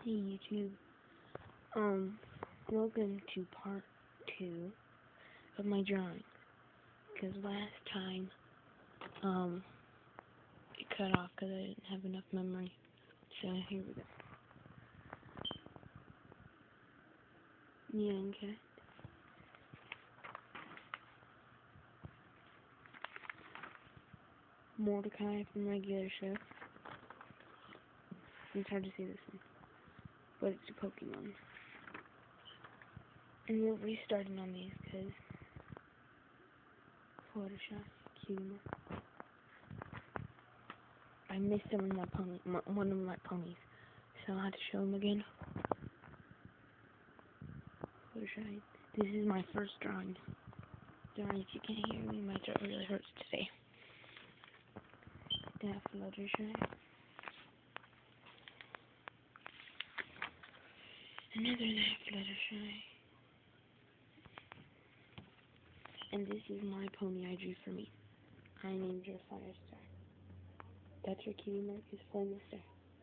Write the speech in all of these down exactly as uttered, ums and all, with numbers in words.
Hey YouTube, um, welcome to part two of my drawing, because last time, um, it cut off because I didn't have enough memory, so here we go. Nyan cat, Mordecai from regular show. It's hard to see this one, but it's a Pokemon. And we're restarting on these because Fluttershy, Cutie. I missed some of my pony, my, one of my ponies, so I had to show them again. Fluttershy. This is my first drawing. Sorry if you can't hear me, my throat really hurts today. That Fluttershy. Another that Fluttershy. And this is my pony I drew for me. I named her Firestar. That's her cutie mark, is Flame Star.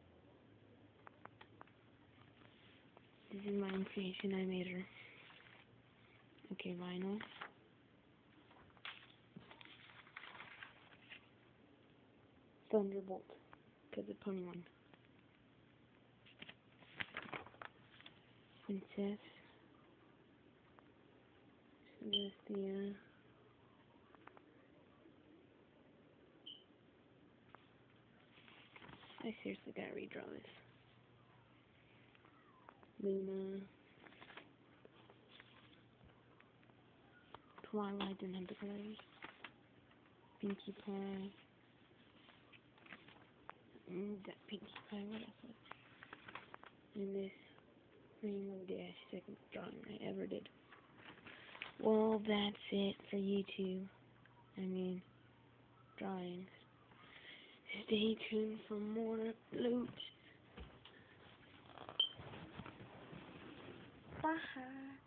This is my creation, I made her. Okay, vinyl. Thunderbolt, because it's pony one. Princess. Celestia. I seriously gotta redraw this. Luna. Twilight didn't have the colors. Pinkie Pie. Mm, that Pinkie Pie, what else was it? And this Rainbow Dash, second drawing I ever did. Well, that's it for YouTube. I mean, drawings. Stay tuned for more loot. Bye.